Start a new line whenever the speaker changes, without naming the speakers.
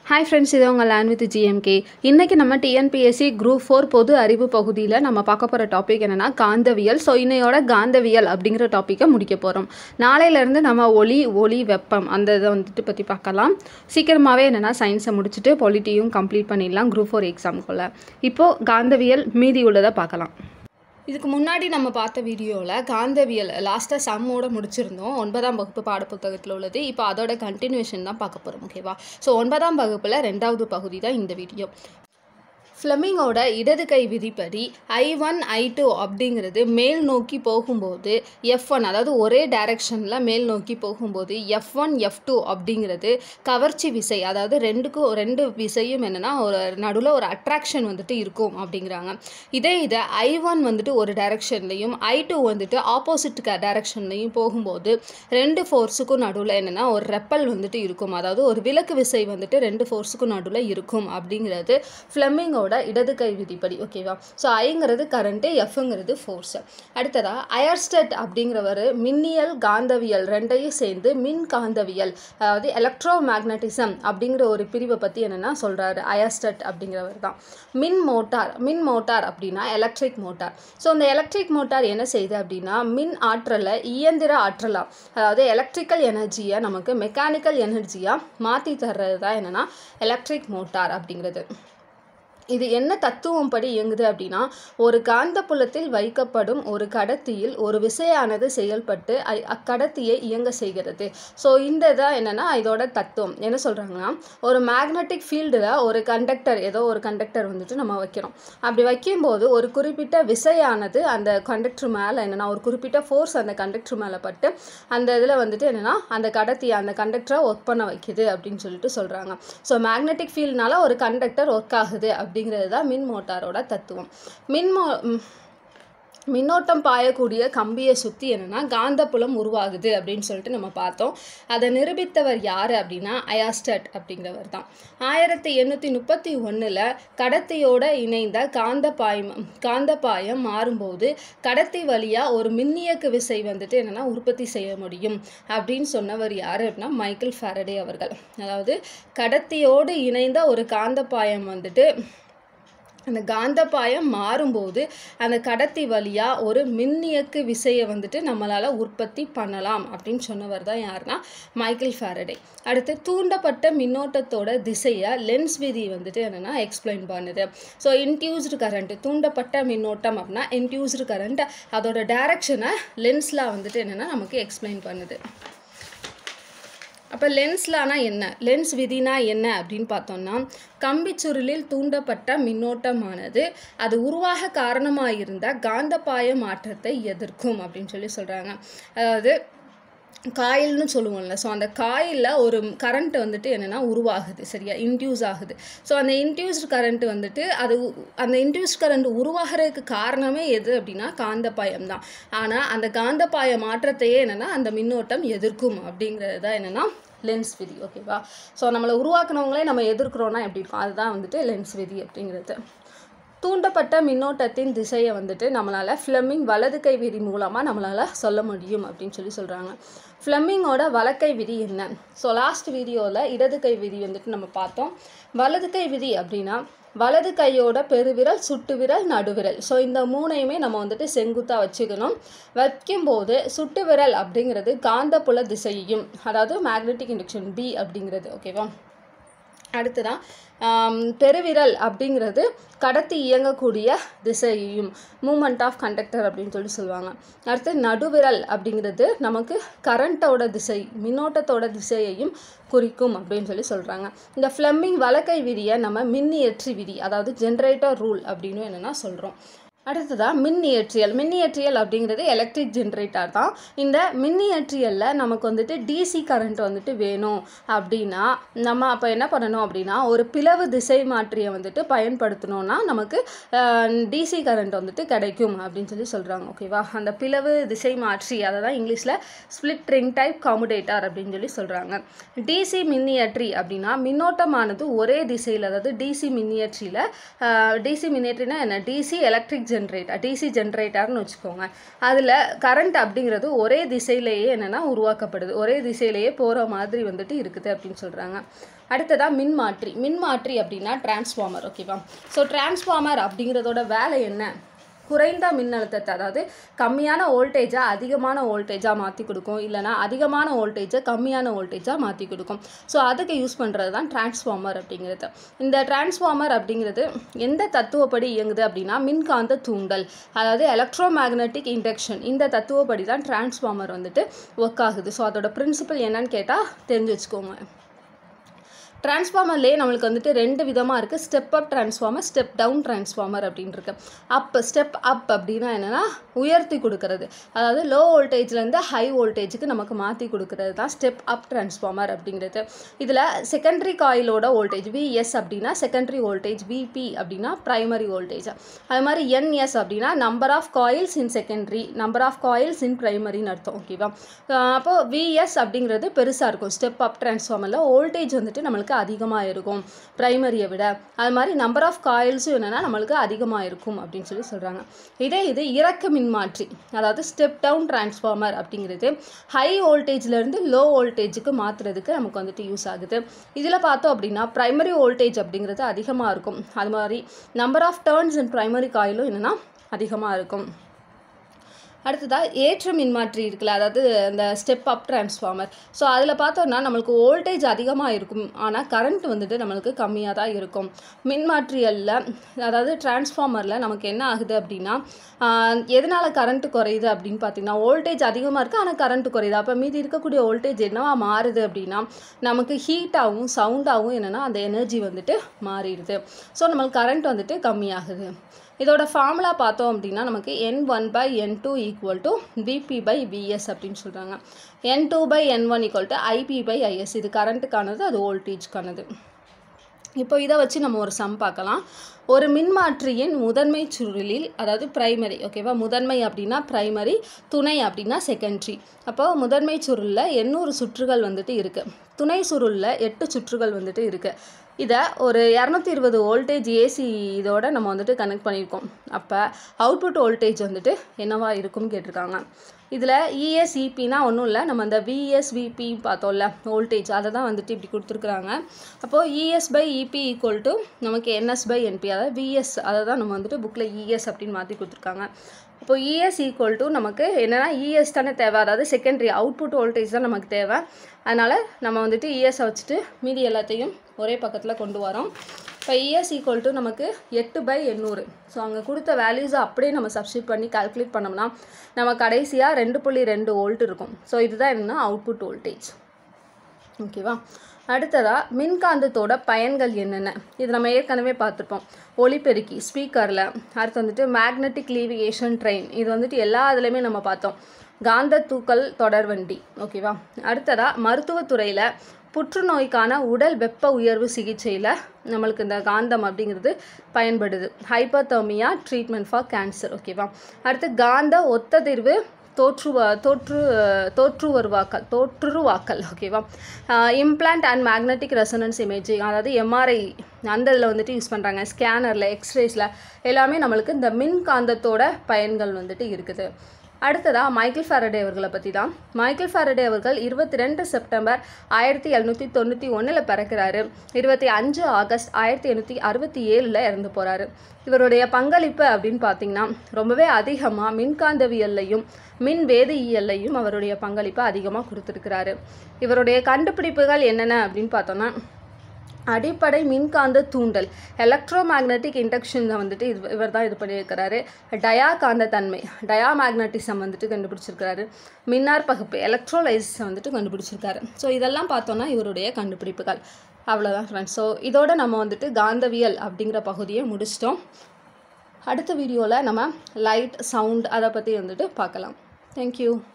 Hi friends, இது உங்க learn with GMK. இன்னைக்கு நம்ம TNPSC Group IV பொது அறிவு பகுதியில நம்ம பார்க்க போற டாபிக் என்னன்னா காந்தவியல். சோ இன்னையோட காந்தவியல் அப்படிங்கற டாபிக்கை முடிக்க போறோம். நாளையில இருந்து நம்ம ஒளி வெப்பம் அந்த இத வந்துட்டு பத்தி பார்க்கலாம். சீக்கிரமாவே என்னன்னா சயின்ஸை முடிச்சிட்டு பொலிட்டியும் கம்ப்ளீட் பண்ணிடலாம் Group IV எக்ஸாம்க்குள்ள. இப்போ காந்தவியல் மீதி உள்ளத பார்க்கலாம். இதுக்கு முன்னாடி நம்ம பார்த்த வீடியோவில் காந்தவியல் லாஸ்ட்டாக சம்மோட முடிச்சிருந்தோம் 9ஆம் வகுப்பு பாடப்புத்தகத்தில் உள்ளது. இப்போ அதோட கண்டினியூஷன் தான் பார்க்க போகிறோம். ஓகேவா? ஸோ 9ஆம் வகுப்பில் 2வது பகுதி தான் இந்த வீடியோ. ஃப்ளெமிங்கோட இடது கை விதிப்படி I1 I2 அப்படிங்கிறது மேல் நோக்கி போகும்போது F1 அதாவது ஒரே டைரக்ஷனில் மேல் நோக்கி போகும்போது F1 F2 அப்படிங்கிறது கவர்ச்சி விசை, அதாவது ரெண்டு விசையும் என்னென்னா ஒரு நடுவில் ஒரு அட்ராக்ஷன் வந்துட்டு இருக்கும் அப்படிங்கிறாங்க. இதை I1 வந்துட்டு ஒரு டைரக்ஷன்லையும் I2 வந்துட்டு ஆப்போசிட் டைரக்ஷன்லையும் போகும்போது ரெண்டு ஃபோர்ஸுக்கும் நடுவில் என்னென்னா ஒரு ரெப்பல் வந்துட்டு இருக்கும், அதாவது ஒரு விலக்கு விசை வந்துட்டு ரெண்டு ஃபோர்ஸுக்கும் நடுவில் இருக்கும் அப்படிங்கிறது ஃப்ளெமிங்கோட இடது கை விதிப்படி. ஓகேவா? ஸோ ஐங்கிறது கரண்ட்டு, எஃப்ங்கிறது ஃபோர்ஸ். அடுத்ததா அயர்ஸ்டட் அப்படிங்கிறவர் மின்னியல் காந்தவியல் ரெண்டையும் சேர்ந்து மின் காந்தவியல், அதாவது எலக்ட்ரோ மேக்னட்டிசம் அப்படிங்கிற ஒரு பிரிவை பற்றி என்னென்னா சொல்கிறாரு. அயர்ஸ்டட் அப்படிங்கிறவர் தான். மின் மோட்டார் அப்படின்னா எலக்ட்ரிக் மோட்டார். ஸோ இந்த எலக்ட்ரிக் மோட்டார் என்ன செய்யுது அப்படின்னா மின் ஆற்றலை இயந்திர ஆற்றலாக, அதாவது எலக்ட்ரிக்கல் எனர்ஜியை நமக்கு மெக்கானிக்கல் எனர்ஜியாக மாற்றி தர்றது தான் என்னென்னா எலக்ட்ரிக் மோட்டார் அப்படிங்கிறது. இது என்ன தத்துவம் படி இயங்குது அப்படின்னா ஒரு காந்தப்புலத்தில் வைக்கப்படும் ஒரு கடத்தியில் ஒரு விசையானது செயல்பட்டு அக்கடத்தியை இயங்க செய்கிறது. ஸோ இந்த தான் என்னென்னா இதோட தத்துவம். என்ன சொல்கிறாங்கன்னா ஒரு மேக்னெட்டிக் ஃபீல்டில் ஒரு கண்டக்டர், ஏதோ ஒரு கண்டக்டர் வந்துட்டு நம்ம வைக்கிறோம். அப்படி வைக்கும்போது ஒரு குறிப்பிட்ட விசையானது அந்த கண்டக்டர் மேலே என்னென்னா ஒரு குறிப்பிட்ட ஃபோர்ஸ் அந்த கண்டக்டர் மேலே பட்டு அந்த இதில் வந்துட்டு என்னென்னா அந்த கடத்தியை அந்த கண்டக்டரை ஒர்க் பண்ண வைக்குது அப்படின்னு சொல்லிட்டு சொல்கிறாங்க. ஸோ மேக்னெட்டிக் ஃபீல்ட்னால ஒரு கண்டக்டர் ஒர்க் ஆகுது அப்படிங்கிறது தான் மின் மோட்டாரோட தத்துவம். மின்னோட்டம் பாயக்கூடிய கம்பியை சுற்றி என்னென்னா காந்தப்புலம் உருவாகுது அப்படின்னு சொல்லிட்டு நம்ம பார்த்தோம். அதை நிரூபித்தவர் யார் அப்படின்னா அயர்ஸ்டட் அப்படிங்கிறவர் தான். 1831 கடத்தியோட இணைந்த காந்தப்பாயம் மாறும்போது கடத்தி வழியாக ஒரு மின்னியக்கு விசை வந்துட்டு என்னென்னா உற்பத்தி செய்ய முடியும் அப்படின்னு சொன்னவர் யார் அப்படின்னா மைக்கேல் ஃபாரடே அவர்கள். அதாவது கடத்தியோடு இணைந்த ஒரு காந்தப்பாயம் வந்துட்டு அந்த காந்தப்பாயம் மாறும்போது அந்த கடத்தி வழியாக ஒரு மின்னியக்கு விசையை வந்துட்டு நம்மளால் உற்பத்தி பண்ணலாம் அப்படின்னு சொன்னவர் தான் யாருன்னா மைக்கேல் ஃபாரடே. அடுத்து தூண்டப்பட்ட மின்னோட்டத்தோட திசையை லென்ஸ் விதி வந்துட்டு என்னென்னா எக்ஸ்பிளைன் பண்ணுது. ஸோ இன்டியூஸ்டு கரண்ட், தூண்டப்பட்ட மின்னோட்டம் அப்படின்னா இன்டியூஸ்டு கரண்ட், அதோட டைரக்ஷனை லென்ஸில் வந்துட்டு என்னென்னா நமக்கு எக்ஸ்பிளைன் பண்ணுது. அப்போ லென்ஸ்லானா என்ன, லென்ஸ் விதினா என்ன அப்படின்னு பார்த்தோம்னா கம்பிச்சுருளில் தூண்டப்பட்ட மின்னோட்டமானது அது உருவாக காரணமாக இருந்தால் காந்தப்பாய மாற்றத்தை எதிர்க்கும் அப்படின்னு சொல்கிறாங்க. அதாவது காயில்னு சொல்லுவோம்ல, ஸோ அந்த காயிலில் ஒரு கரண்ட் வந்துட்டு என்னென்னா உருவாகுது, சரியா, இன்டியூஸ் ஆகுது. ஸோ அந்த இன்டியூஸ்டு கரண்ட் வந்துட்டு அந்த இன்டியூஸ்ட் கரண்ட் உருவாகிறதுக்கு காரணமே எது அப்படின்னா காந்தப்பாயம் தான். ஆனால் அந்த காந்தப்பாய மாற்றத்தையே என்னென்னா அந்த மின்னோட்டம் எதிர்க்கும் அப்படிங்கிறது தான் என்னென்னா லென்ஸ் விதி. ஓகேவா? ஸோ நம்மளை உருவாக்குனவங்களே நம்ம எதிர்க்கிறோன்னா எப்படி இருக்கும், அதுதான் வந்துட்டு லென்ஸ் விதி அப்படிங்கிறது. தூண்டப்பட்ட மின்னோட்டத்தின் திசையை வந்துட்டு நம்மளால் ஃப்ளெமிங் வலது கை விதி மூலமாக நம்மளால் சொல்ல முடியும் அப்படின்னு சொல்கிறாங்க. ஃப்ளெமிங்கோட வலக்கை விதி என்ன? ஸோ லாஸ்ட் வீடியோவில் இடது கை விதி வந்துட்டு நம்ம பார்த்தோம். வலது கை விதி அப்படின்னா வலது கையோட பெருவிரல், சுட்டு விரல், நடுவிரல், ஸோ இந்த மூணையுமே நம்ம வந்துட்டு செங்குத்தாக வச்சுக்கணும். வைக்கும்போது சுட்டு விரல் அப்படிங்கிறது காந்தப்புல திசையையும், அதாவது மேக்னெட்டிக் இண்டக்ஷன் B அப்படிங்கிறது. ஓகேவா? அடுத்ததான் பெருவிரல் அப்படிங்கிறது கடத்தி இயங்கக்கூடிய திசையையும், மூமெண்ட் ஆஃப் கண்டக்டர் அப்படின்னு சொல்லுவாங்க. அடுத்து நடுவிரல் அப்படிங்கிறது நமக்கு கரண்ட்டோட திசை, மின்னோட்டத்தோட திசையையும் குறிக்கும் அப்படின்னு சொல்கிறாங்க. இந்த ஃப்ளெமிங் வலக்கை விதியை நம்ம மின்னியற்றி விதி, அதாவது ஜென்ரேட்டர் ரூல் அப்படின்னு என்னென்னா சொல்கிறோம். அடுத்ததாக மின்னியற்றியல் அப்படிங்கிறது எலக்ட்ரிக் ஜென்ரேட்டர் தான். இந்த மின்னியற்றியலில் நமக்கு வந்துட்டு டிசி கரண்ட் வந்துட்டு வேணும் அப்படின்னா நம்ம அப்போ என்ன பண்ணணும் அப்படின்னா ஒரு பிளவு திசை மாற்றியை வந்துட்டு பயன்படுத்தணும்னா நமக்கு டிசி கரண்ட் வந்துட்டு கிடைக்கும் அப்படின்னு சொல்கிறாங்க. ஓகேவா? அந்த பிளவு திசை மாற்றி, அதை தான் இங்கிலீஷில் ஸ்பிளிட் ரிங் டைப் கம்யூட்டேட்டர் அப்படின்னு சொல்கிறாங்க. டிசி மின்னியற்றி அப்படின்னா மின்னோட்டமானது ஒரே திசையில், அதாவது டிசி மின்னியற்றினா என்ன, டிசி எலக்ட்ரிக் டிசி ஜென்ரேட்டர்னு வச்சுக்கோங்க. அதில் கரண்ட் அப்படிங்கிறது ஒரே திசையிலேயே என்னென்னா உருவாக்கப்படுது, ஒரே திசையிலேயே போகிற மாதிரி வந்துட்டு இருக்குது அப்படின்னு சொல்கிறாங்க. அடுத்ததாக மின்மாற்றி அப்படின்னா டிரான்ஸ்ஃபார்மர். ஓகேவா? ஸோ டிரான்ஸ்ஃபார்மர் அப்படிங்கிறதோட வேலை என்ன? குறைந்த மின்னழுத்தத்தை, அதாவது கம்மியான வோல்டேஜை அதிகமான வோல்டேஜாக மாற்றி கொடுக்கும், இல்லைனா அதிகமான வோல்டேஜை கம்மியான வோல்டேஜாக மாற்றி கொடுக்கும். ஸோ அதுக்கு யூஸ் பண்ணுறது தான் டிரான்ஸ்ஃபார்மர் அப்படிங்கிறது. இந்த டிரான்ஸ்ஃபார்மர் அப்படிங்கிறது எந்த தத்துவப்படி இயங்குது அப்படின்னா மின்காந்த தூண்டல், அதாவது எலக்ட்ரோ மேக்னெட்டிக் இண்டக்ஷன், இந்த தத்துவப்படி தான் டிரான்ஸ்ஃபார்மர் வந்துட்டு ஒர்க் ஆகுது. ஸோ அதோட பிரின்சிபல் என்னன்னு கேட்டால் தெரிஞ்சு வச்சுக்கோங்க. டிரான்ஸ்ஃபார்மர்லேயே நம்மளுக்கு வந்துட்டு 2 விதமாக இருக்குது. Step up transformer, step down transformer அப்படின்னு இருக்கு. ஸ்டெப் அப் அப்படின்னா என்னென்னா உயர்த்தி கொடுக்கறது, அதாவது லோ வோல்டேஜ்லேருந்து ஹை வோல்டேஜுக்கு நமக்கு மாற்றி கொடுக்கறது தான் ஸ்டெப் அப் டிரான்ஸ்ஃபார்மர் அப்படிங்கிறது. இதில் செகண்டரி காயிலோட வோல்டேஜ் விஎஸ் அப்படின்னா செகண்டரி வோல்டேஜ், விபி அப்படின்னா ப்ரைமரி வோல்டேஜ், அது மாதிரி என்எஸ் அப்படின்னா number of coils in secondary, number of coils in ப்ரைமரின்னு அர்த்தம். ஓகேவா? அப்போது விஎஸ் அப்படிங்கிறது பெருசாக இருக்கும். ஸ்டெப் அப் டிரான்ஸ்ஃபார்மரில் வோல்டேஜ் வந்துட்டு நம்மளுக்கு அதிகமாக இருக்கும் பிரைமரியை விட. அது மாதிரி நம்பர் ஆஃப் காயில்ஸும் என்னென்னா நம்மளுக்கு அதிகமாக இருக்கும் அப்படின்னு சொல்கிறாங்க. இது இறக்க மின்மாற்றி, அதாவது ஸ்டெப் டவுன் டிரான்ஸ்ஃபார்மர் அப்படிங்கிறது ஹை வோல்டேஜ்லேருந்து லோ வோல்டேஜுக்கு மாற்றுறதுக்கு நமக்கு வந்துட்டு யூஸ் ஆகுது. இதில் பார்த்தோம் அப்படின்னா ப்ரைமரி வோல்டேஜ் அப்படிங்கிறது அதிகமாக இருக்கும், அது மாதிரி number of turns in primary காயிலும் என்னென்னா அதிகமாக இருக்கும். அடுத்ததாக ஏற்ற மின்மாற்றி இருக்குல்ல, அதாவது இந்த ஸ்டெப் அப் டிரான்ஸ்ஃபார்மர். ஸோ அதில் பார்த்தோன்னா நம்மளுக்கு வோல்டேஜ் அதிகமாக இருக்கும், ஆனால் கரண்ட் வந்துட்டு நம்மளுக்கு கம்மியாக தான் இருக்கும். மின்மாற்றிகளில், அதாவது டிரான்ஸ்ஃபார்மரில் நமக்கு என்ன ஆகுது அப்படின்னா எதனால் கரண்ட்டு குறையுது அப்படின்னு பார்த்தீங்கன்னா வோல்டேஜ் அதிகமாக இருக்குது ஆனால் கரண்ட்டு குறையுது. அப்போ மீதி இருக்கக்கூடிய வோல்டேஜ் என்னவா மாறுது அப்படின்னா நமக்கு ஹீட்டாகவும் சவுண்டாகவும் என்னென்னா அந்த எனர்ஜி வந்துட்டு மாறிடுது. ஸோ நம்மளுக்கு கரண்ட் வந்துட்டு கம்மியாகுது. இதோட ஃபார்முலா பார்த்தோம் அப்படின்னா நமக்கு N1/N2 = Vp/Vs அப்படின்னு சொல்கிறாங்க. N2/N1 = Ip/Is. இது கரண்ட்டுக்கானது, அது வோல்டேஜ்க்கானது. இப்போ இதை வச்சு நம்ம ஒரு சம் பார்க்கலாம். ஒரு மின்மாற்றியின் முதன்மை சுருளில், அதாவது பிரைமரி, ஓகேவா? முதன்மை அப்படின்னா பிரைமரி, துணை அப்படின்னா செகண்டரி. அப்போ முதன்மை சுருளில் 800 சுற்றுகள் வந்துட்டு இருக்குது, துணை சுருளில் 8 சுற்றுகள் வந்துட்டு இருக்குது. இதை ஒரு 220 வோல்டேஜ் ஏசி இதோட நம்ம வந்துட்டு கனெக்ட் பண்ணியிருக்கோம். அப்போ அவுட்புட் வோல்டேஜ் வந்துட்டு என்னவா இருக்கும்னு கேட்டிருக்காங்க. இதில் இஎஸ்இபினா ஒன்றும் இல்லை, நம்ம அந்த விஎஸ்விபி பார்த்தோம்ல வோல்டேஜ், அதை தான் வந்துட்டு இப்படி கொடுத்துருக்குறாங்க. அப்போது இஎஸ்/இபி = நமக்கு என்எஸ்/என்பி, அதாவது விஎஸ், அதை தான் நம்ம வந்துட்டு புக்கில் இஎஸ் அப்படின்னு மாற்றி கொடுத்துருக்காங்க. இப்போ இஎஸ் = நமக்கு என்னென்னா இஎஸ் தானே தேவை, அதாவது செகண்டரி அவுட்புட் வோல்டேஜ் தான் நமக்கு தேவை. அதனால் நம்ம வந்துட்டு இஎஸ்ஸை வச்சுட்டு மீதி எல்லாத்தையும் ஒரே பக்கத்தில் கொண்டு வரோம். இப்போ இஎஸ் = நமக்கு 8/800. ஸோ அங்கே கொடுத்த வேல்யூஸை அப்படியே நம்ம சப்ஸ்டியூட் பண்ணி கால்குலேட் பண்ணோம்னா நம்ம கடைசியாக 2.2 வோல்ட் இருக்கும். ஸோ இதுதான் என்னென்னா அவுட்புட் வோல்டேஜ். ஓகேவா? அடுத்ததாக மின்காந்தத்தோட பயன்கள் என்னென்ன, இது நம்ம ஏற்கனவே பார்த்துருப்போம். ஒலிபெருக்கி, ஸ்பீக்கரில். அடுத்து வந்துட்டு மேக்னெட்டிக் லீவிகேஷன் ட்ரெயின், இது வந்துட்டு எல்லா இதுலேயுமே நம்ம பார்த்தோம். காந்த தூக்கல் தொடர்வண்டி. ஓகேவா? அடுத்ததாக மருத்துவத்துறையில் புற்றுநோய்க்கான உடல் வெப்ப உயர்வு சிகிச்சையில் நம்மளுக்கு இந்த காந்தம் அப்படிங்கிறது பயன்படுது. Hyperthermia treatment for cancer. ஓகேவா? அடுத்து காந்த ஒத்ததிர்வு தோற்றுருவாக்கல். ஓகேவா? Implant and magnetic resonance imaging, அதாவது எம்ஆர்ஐ அந்த இதில் வந்துட்டு யூஸ் பண்ணுறாங்க. ஸ்கேனரில், எக்ஸ்ரேஸில் எல்லாமே நம்மளுக்கு இந்த மின்காந்தத்தோட பயன்கள் வந்துட்டு இருக்குது. அடுத்ததாக மைக்கேல் ஃபாரடே அவர்களை பற்றி தான். மைக்கேல் ஃபாரடே அவர்கள் 22 செப்டம்பர் 1791 பிறக்கிறாரு. 25 ஆகஸ்ட் 1867 இறந்து போகிறாரு. இவருடைய பங்களிப்பு அப்படின்னு பார்த்திங்கன்னா ரொம்பவே அதிகமாக மின்காந்தவியல்லையும் மின் வேதியியல்லையும் அவருடைய பங்களிப்பை அதிகமாக கொடுத்துருக்கிறாரு. இவருடைய கண்டுபிடிப்புகள் என்னென்ன அப்படின்னு பார்த்தோன்னா அடிப்படை மின்காந்த தூண்டல், எலக்ட்ரோ மேக்னெட்டிக் இண்டக்ஷனில் வந்துட்டு இவர் தான் இது பண்ணியிருக்கிறாரு. டயா காந்த தன்மை, டயா மேக்னட்டிசம் வந்துட்டு கண்டுபிடிச்சிருக்கிறாரு. மின்னார் பகுப்பு, எலக்ட்ரோலைசிஸை வந்துட்டு கண்டுபிடிச்சிருக்காரு. ஸோ இதெல்லாம் பார்த்தோன்னா இவருடைய கண்டுபிடிப்புகள். அவ்வளோதான் ஃப்ரெண்ட்ஸ். ஸோ இதோட நம்ம வந்துட்டு காந்தவியல் அப்படிங்கிற பகுதியை முடிச்சிட்டோம். அடுத்த வீடியோவில் நம்ம லைட், சவுண்ட் அதை பற்றி வந்துட்டு பார்க்கலாம். தேங்க்யூ.